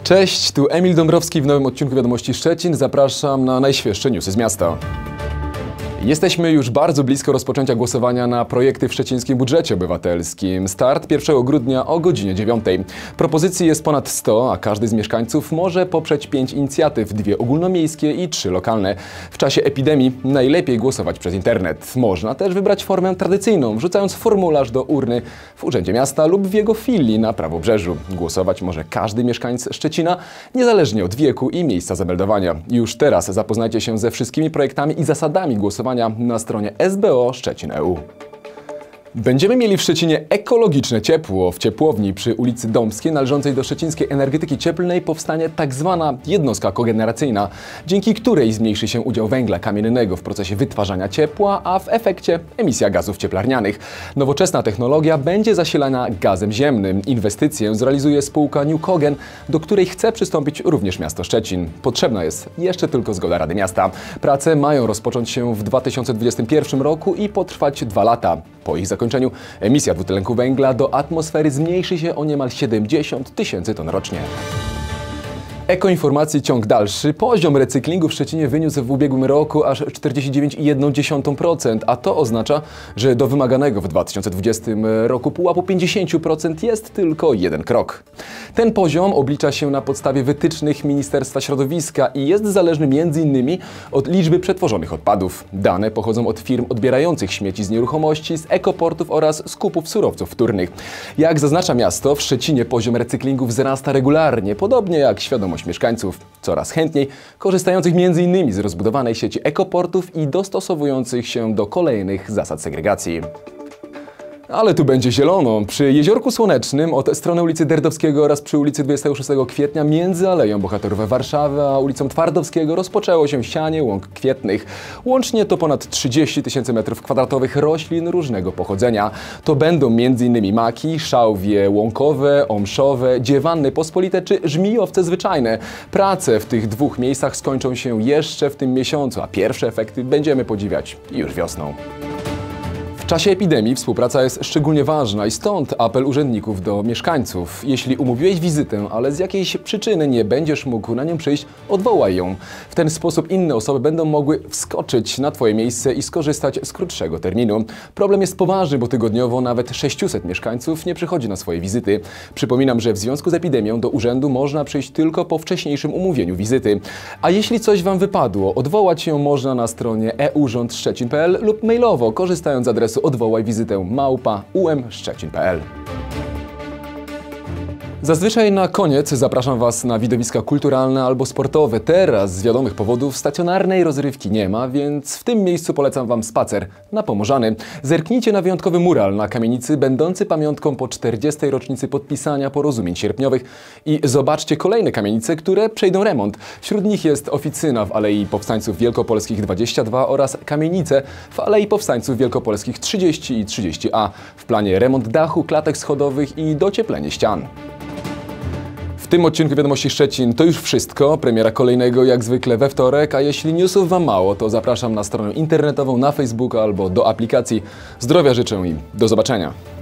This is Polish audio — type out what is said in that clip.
Cześć, tu Emil Dąbrowski w nowym odcinku Wiadomości Szczecin. Zapraszam na najświeższe newsy z miasta. Jesteśmy już bardzo blisko rozpoczęcia głosowania na projekty w szczecińskim budżecie obywatelskim. Start 1 grudnia o godzinie 9. Propozycji jest ponad 100, a każdy z mieszkańców może poprzeć 5 inicjatyw, 2 ogólnomiejskie i 3 lokalne. W czasie epidemii najlepiej głosować przez internet. Można też wybrać formę tradycyjną, wrzucając formularz do urny w Urzędzie Miasta lub w jego filii na Prawobrzeżu. Głosować może każdy mieszkańc Szczecina, niezależnie od wieku i miejsca zameldowania. Już teraz zapoznajcie się ze wszystkimi projektami i zasadami głosowania na stronie SBO Szczecin.eu. Będziemy mieli w Szczecinie ekologiczne ciepło. W ciepłowni przy ulicy Dąbskiej należącej do szczecińskiej energetyki cieplnej powstanie tak zwana jednostka kogeneracyjna, dzięki której zmniejszy się udział węgla kamiennego w procesie wytwarzania ciepła, a w efekcie emisja gazów cieplarnianych. Nowoczesna technologia będzie zasilana gazem ziemnym. Inwestycję zrealizuje spółka Newcogen, do której chce przystąpić również miasto Szczecin. Potrzebna jest jeszcze tylko zgoda Rady Miasta. Prace mają rozpocząć się w 2021 roku i potrwać 2 lata. Po ich zakończeniu emisja dwutlenku węgla do atmosfery zmniejszy się o niemal 70 000 ton rocznie. Ekoinformacji ciąg dalszy. Poziom recyklingu w Szczecinie wyniósł w ubiegłym roku aż 49,1%, a to oznacza, że do wymaganego w 2020 roku pułapu 50% jest tylko jeden krok. Ten poziom oblicza się na podstawie wytycznych Ministerstwa Środowiska i jest zależny m.in. od liczby przetworzonych odpadów. Dane pochodzą od firm odbierających śmieci z nieruchomości, z ekoportów oraz skupów surowców wtórnych. Jak zaznacza miasto, w Szczecinie poziom recyklingu wzrasta regularnie, podobnie jak świadomość mieszkańców, coraz chętniej korzystających m.in. z rozbudowanej sieci ekoportów i dostosowujących się do kolejnych zasad segregacji. Ale tu będzie zielono. Przy Jeziorku Słonecznym od strony ulicy Derdowskiego oraz przy ulicy 26 kwietnia między Aleją Bohaterów Warszawy a ulicą Twardowskiego rozpoczęło się sianie łąk kwietnych. Łącznie to ponad 30 000 m2 roślin różnego pochodzenia. To będą m.in. maki, szałwie łąkowe, omszowe, dziewanny pospolite czy żmijowce zwyczajne. Prace w tych 2 miejscach skończą się jeszcze w tym miesiącu, a pierwsze efekty będziemy podziwiać już wiosną. W czasie epidemii współpraca jest szczególnie ważna i stąd apel urzędników do mieszkańców. Jeśli umówiłeś wizytę, ale z jakiejś przyczyny nie będziesz mógł na nią przyjść, odwołaj ją. W ten sposób inne osoby będą mogły wskoczyć na Twoje miejsce i skorzystać z krótszego terminu. Problem jest poważny, bo tygodniowo nawet 600 mieszkańców nie przychodzi na swoje wizyty. Przypominam, że w związku z epidemią do urzędu można przyjść tylko po wcześniejszym umówieniu wizyty. A jeśli coś Wam wypadło, odwołać się można na stronie eurządszczecin.pl lub mailowo, korzystając z adresu odwołaj wizytę @umszczecin.pl. Zazwyczaj na koniec zapraszam Was na widowiska kulturalne albo sportowe. Teraz z wiadomych powodów stacjonarnej rozrywki nie ma, więc w tym miejscu polecam Wam spacer na Pomorzany. Zerknijcie na wyjątkowy mural na kamienicy, będący pamiątką po 40. rocznicy podpisania porozumień sierpniowych i zobaczcie kolejne kamienice, które przejdą remont. Wśród nich jest oficyna w Alei Powstańców Wielkopolskich 22 oraz kamienice w Alei Powstańców Wielkopolskich 30 i 30A. W planie remont dachu, klatek schodowych i docieplenie ścian. W tym odcinku Wiadomości Szczecin to już wszystko. Premiera kolejnego jak zwykle we wtorek, a jeśli newsów Wam mało, to zapraszam na stronę internetową, na Facebooka albo do aplikacji. Zdrowia życzę i do zobaczenia.